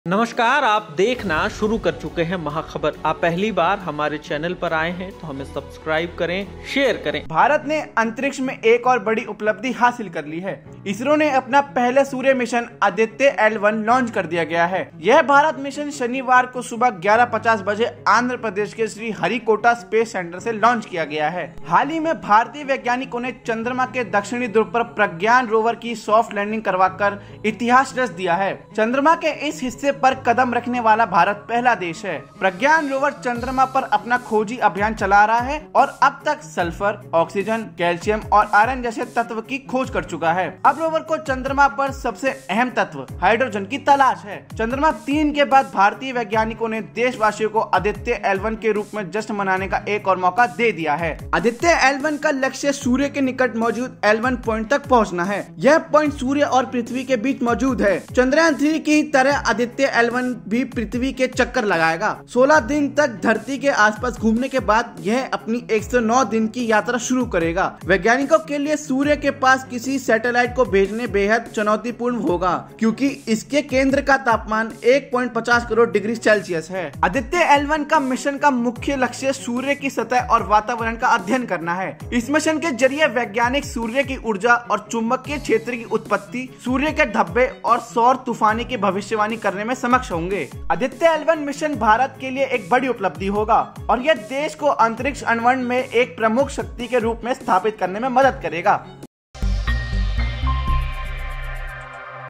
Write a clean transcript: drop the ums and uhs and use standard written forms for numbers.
नमस्कार, आप देखना शुरू कर चुके हैं महाखबर। आप पहली बार हमारे चैनल पर आए हैं तो हमें सब्सक्राइब करें, शेयर करें। भारत ने अंतरिक्ष में एक और बड़ी उपलब्धि हासिल कर ली है। इसरो ने अपना पहला सूर्य मिशन आदित्य L1 लॉन्च कर दिया गया है। यह भारत मिशन शनिवार को सुबह 11:50 बजे आंध्र प्रदेश के श्री हरिकोटा स्पेस सेंटर से लॉन्च किया गया है। हाल ही में भारतीय वैज्ञानिकों ने चंद्रमा के दक्षिणी ध्रुव पर प्रज्ञान रोवर की सॉफ्ट लैंडिंग करवाकर इतिहास रच दिया है। चंद्रमा के इस हिस्से पर कदम रखने वाला भारत पहला देश है। प्रज्ञान रोवर चंद्रमा पर अपना खोजी अभियान चला रहा है और अब तक सल्फर, ऑक्सीजन, कैल्शियम और आयरन जैसे तत्व की खोज कर चुका है। अब रोवर को चंद्रमा पर सबसे अहम तत्व हाइड्रोजन की तलाश है। चंद्रमा 3 के बाद भारतीय वैज्ञानिकों ने देशवासियों को आदित्य L1 के रूप में जश्न मनाने का एक और मौका दे दिया है। आदित्य L1 का लक्ष्य सूर्य के निकट मौजूद L1 पॉइंट तक पहुंचना है। यह पॉइंट सूर्य और पृथ्वी के बीच मौजूद है। चंद्रयान 3 की तरह आदित्य L1 भी पृथ्वी के चक्कर लगाएगा। 16 दिन तक धरती के आसपास घूमने के बाद यह अपनी 109 दिन की यात्रा शुरू करेगा। वैज्ञानिकों के लिए सूर्य के पास किसी सैटेलाइट को भेजने बेहद चुनौतीपूर्ण होगा, क्योंकि इसके केंद्र का तापमान 1.50 करोड़ डिग्री सेल्सियस है। आदित्य L1 का मिशन का मुख्य लक्ष्य सूर्य की सतह और वातावरण का अध्ययन करना है। इस मिशन के जरिए वैज्ञानिक सूर्य की ऊर्जा और चुंबकीय क्षेत्र की उत्पत्ति, सूर्य के धब्बे और सौर तूफानी की भविष्यवाणी करने में सक्षम होंगे। आदित्य L1 मिशन भारत के लिए एक बड़ी उपलब्धि होगा और यह देश को अंतरिक्ष अन्वेषण में एक प्रमुख शक्ति के रूप में स्थापित करने में मदद करेगा।